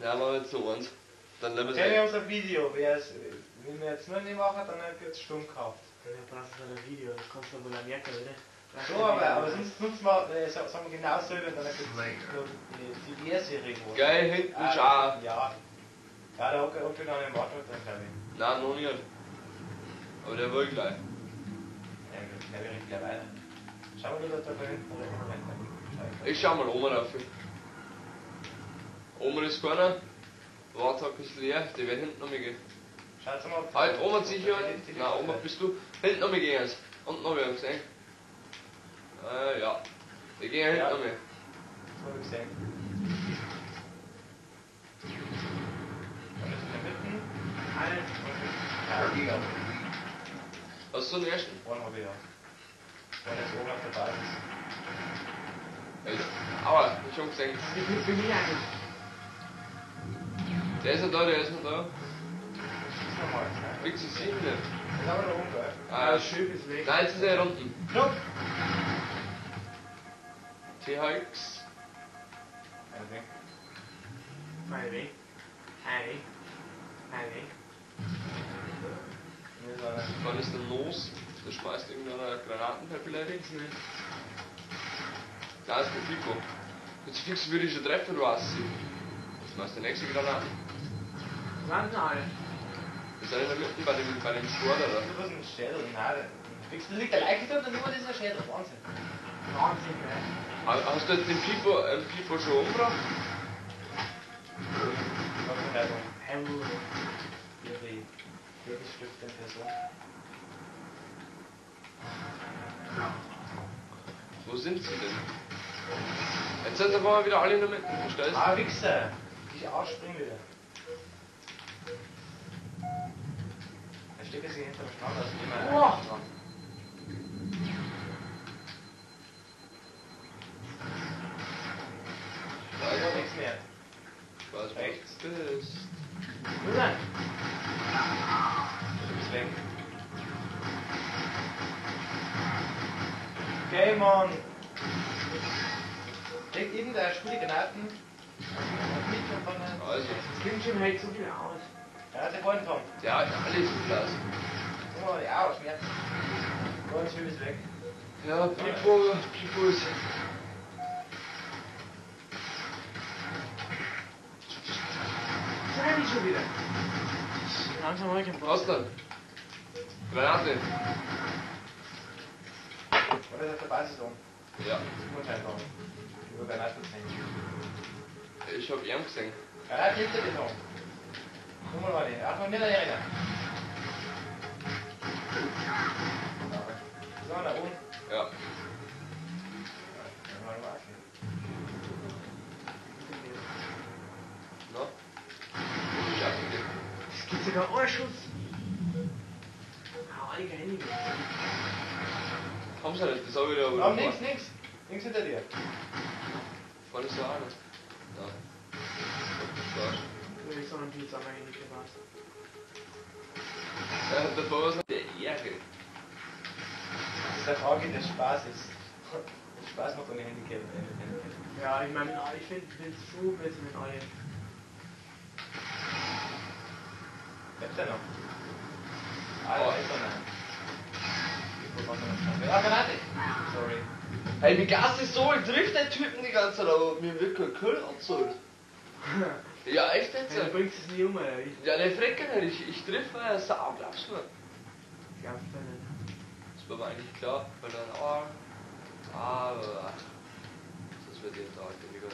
Ja, machen wir jetzt so eins. Dann nehmen wir Okay, wir es. haben so ein Video. Wenn wir jetzt nur nicht machen, dann wird es stumm gekauft. Ja, brauchst du ein Video, das kannst du wohl merken, oder? So, aber sonst mal, sagen wir genau so, dann gibt es die Serie. Geil, hinten schau. Ja. Ja, da hat er noch einen Wartung drin, glaube ich. Nein, noch nicht. Aber der will gleich. Ja, der will gleich weiter. Schau mal, dass da hinten oder Ich schau mal oben rauf. Oben ist keiner. Wartag ist leer, die werden hinten noch mehr gehen. Schaut mal. Halt, oben sicher. Nein, oben bist du. Hinten noch mehr gehen jetzt. Unten noch mehr gesehen. Ja. Wir gehen hinten noch mehr. Das habe ich gesehen. Und das in der Mitte. Ja, Hast du den ersten? einen habe ich ja. Einer ist oben auf der Basis. Aber, ich schon gesehen. Wie viel für mich eigentlich? Der ist noch da, der ist noch da. Das ist nochmal, ne? Fix ist 7. Das haben wir noch umgehört. Ah, Schön ist weg. nein, jetzt ist er unten. Stopp! THX. Eine. Wann ist denn los? Der schmeißt irgendeine Granatenpapillary. Fix nicht. Da ist der Pico. Jetzt fix würde ich schon treffen, du hast sie. Jetzt machst du die nächste Granate. Landen alle. Ist er in der Mitte bei dem Sturm, oder? Du hast einen Schädel, nein. Fix, da liegt der Leiche dort und nur dieser Schädel. Wahnsinn. Wahnsinn, ne? Hast du jetzt den Pipo schon umgebracht? Was für eine Hello. Ihre Stift der Person. Wo sind sie denn? Jetzt sind sie aber wieder alle in der Mitte, verstehst du? Ah, Wichser! Die ausspringen wieder. Da steht jetzt hinter dem Stand, also immer Boah. dran. Da ist auch nichts mehr. Ich weiß, wo Rechts. du bist. Wo denn? Du bist weg. Okay, Mann. Legt irgendeine Spule Granaten mit und von der. Also, Das Bildschirm hält so viel aus. Ja, der Freund kommt. der hat alles im Glas. Oh, die Augen schmerzen. Ganz schön ist weg. Ja, Pipo ist. Sei nicht schon wieder. Langsam mal kein Was dann? Granate. Oder ist auf der Basis um? Ja, Unscheinbar. Über Granaten gesehen. ich hab ihn gesehen. Granate hinter dir noch. Guck mal, den. Achtung, nicht erinnern. So, da oben. Ja. Mal warten. Na? Schaffen wir. Es gibt sogar einen Schuss. Hau alle Hände weg. Haben sie nicht, das hab ich da aber. Komm, links. Links hinter dir. Vorne ist der eine. Ja. Das Wenn ich so einen Pilz an mein Handy gebracht. war's. Der Boss hat der Ehre. Das ist eine Frage des Spaßes. Das Spaß macht ohne Handicap. Ja, ich meine, ich finde es so besser mit alle. Lebt er noch? Ah, da ist er noch. Ja, Granate. Sorry. Hey, wie Gas ist so, ich triff den Typen die ganze Zeit, aber mir wird kein Köll angezogen. Ja, echt jetzt? Ja, du bringst es nie um, oder wie? Ja, ne, Frecken nicht, ich triff eine Sau, glaubst du mir? Glaubst du nicht? Das war mir eigentlich klar, weil dann, aber, das wird jetzt auch weniger.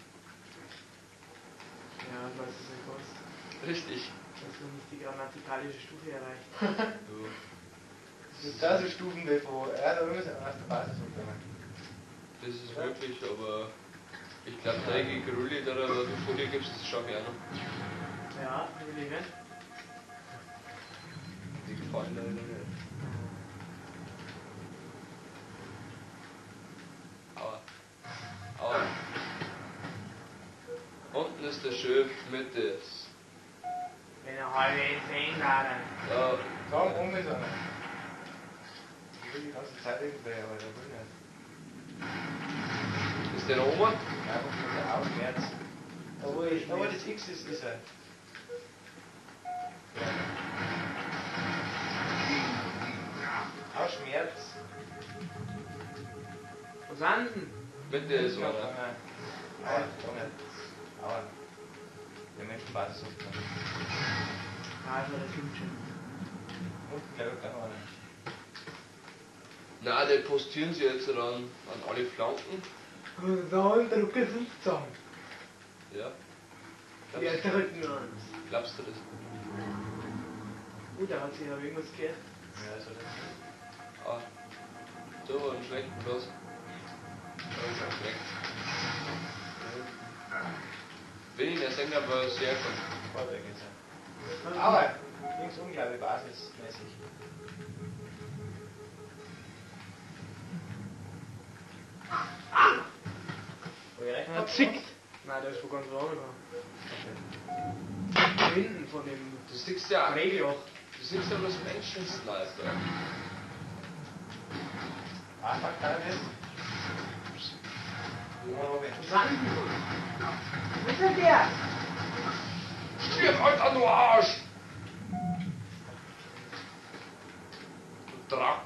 Ja, ich weiß es nicht was. Richtig. Dass man nicht die grammatikalische Stufe erreicht. Du. Das ist Stufenniveau. Ja, da müssen wir auf der Basis umkommen. Das ist möglich, aber ich glaube, da gegen Rulli, da du vor dir gibst, das schau ich auch noch. Ja, will ich nicht. Die gefallen leider nicht. Aua. Unten ist der Schiff, Mitte ist. Wenn er halbe 10 waren. Da. Komm, um mit einer. Ich will die ganze Zeit irgendwer, aber der will nicht. Ist der noch oben? Ja, guck mal, der aufwärts. Da wo das X ist er. Auch Schmerz. Was anden? Bitte ist so, ne? Aber der Menschenbasis sucht man. Ja, das war der Filmchen. Unten glaube ich auch nicht. Na, die postieren sie jetzt dann an alle Flanken. Da drücken sie uns zusammen. Ja. Ja, drücken wir uns. Glaubst du das? Da hat sich ja irgendwas gehört. Ja, so das. Ah. So, ein schlechten Bloß. Das ist auch schlecht. Bin ich der Sänger, aber sehr gut. Vorwärts geht's ja. Aber links glaube ich, basismäßig. Wo ihr recht Er habt, zickt. Nein, der ist von ganz woanders. Okay. Hinten von dem Du siehst ja, Regeljoch. du siehst ja bloß Menschen-Sniper. Anfang kann er nicht. Was anden? Wo ist denn der? Stirb, Alter, du Arsch! Du Drack.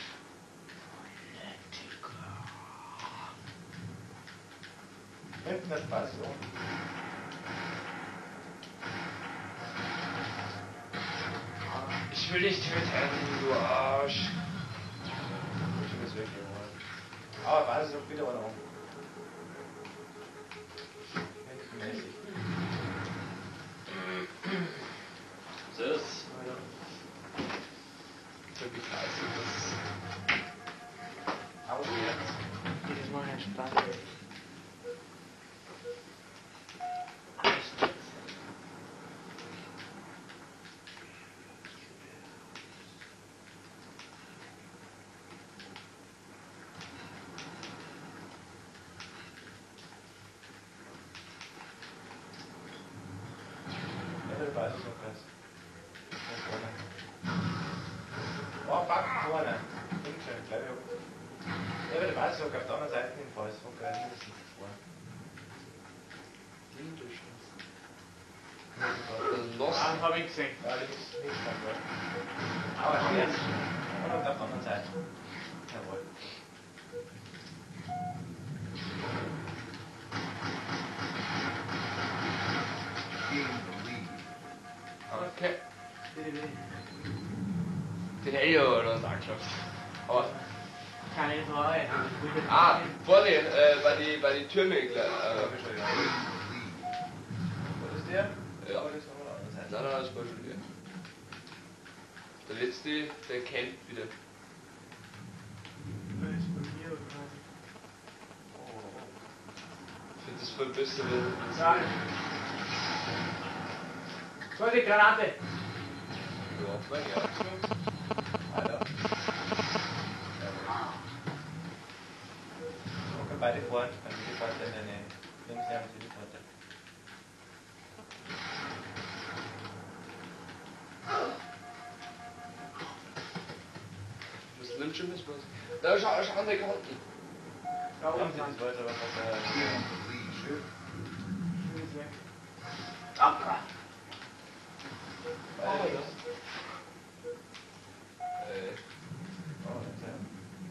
Hinten das passt so. Ich will dich töten, du Arsch. Ich muss wirklich holen. Aber Basis auch wieder noch. Hintenmäßig. So ist wirklich scheiße. Aus jetzt. Jedes Mal ein Spaß. Basis noch was. Oh, fuck, vorne. Hinten, glaube ich auch. Ja, aber der Basis auf der anderen Seite im Fall ist von geil, mindestens vor. Ah, hab ich gesehen. Ja, links stand dort. Aber jetzt. Und auf der anderen Seite. Jawohl. Okay. Bitte, bitte. Den hätte ich aber noch angeschaut. Aber. Keine Frage. Ah, vorne, bei die Türme, Wo ist der? Ja. Oh, das ist auf der anderen Seite. Nein, das war schon der. Der letzte, der campt wieder. Das ist bei mir quasi. Ich finde das voll besser, wenn. Ja. So, die Granate. Ja, mein Herz. Alter. Okay, beide vorne. Dann die Pforte in der Nähe. Links neben die Pforte. Was nimmt schon das was? Da schau an der Kanten. Da oben Das sind wollte aber von der Schön. sie. Ist weg. Abka. Beide Oh, das. Äh, Oh, das ist ja.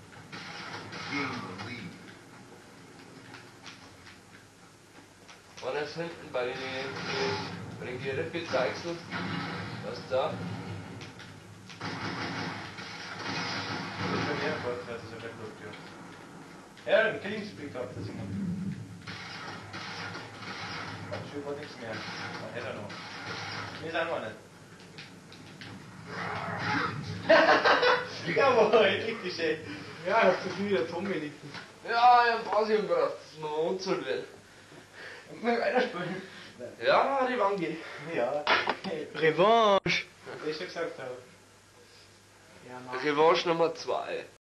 einer ist hinten bei den Gerippe-Zeichseln. Was ist da? Das ist ja Erfolg, das ist ja der Club, ja. Ja, den Killingspeak gehabt, das immer. Aber schön war nichts mehr. Man hätte noch. Wir sind wir nicht. Jawohl, richtig schön. Ja, ich hab das nie wieder Tommy liegt. Ja, ich hab Pause gebracht, dass wir unzahlt werden. Und wir weiterspielen. Ja, die Wangi. Ja. Revanche. Wie ich schon gesagt habe. Ja, Mann. Revanche Nummer 2.